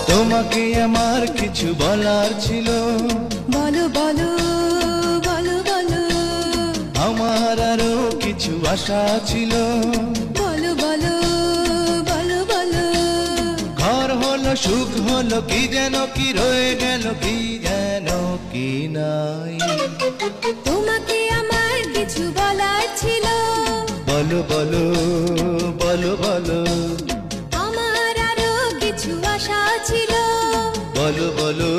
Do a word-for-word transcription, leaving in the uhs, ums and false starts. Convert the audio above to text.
তোমাকে আমার কিছু বলার ছিল। বলো বলো বলো বলো। আমার আরো কিছু আশা ছিল। বলো বলো বলো বলো। ঘর হলো সুখ হলো কি যেন কি রয়ে গেল কি যেন কি নাই। তোমাকে আমার কিছু বলার ছিল। বলো বলো বলো বলো। আমার আরো কিছু আশা ছিল। বলো বলো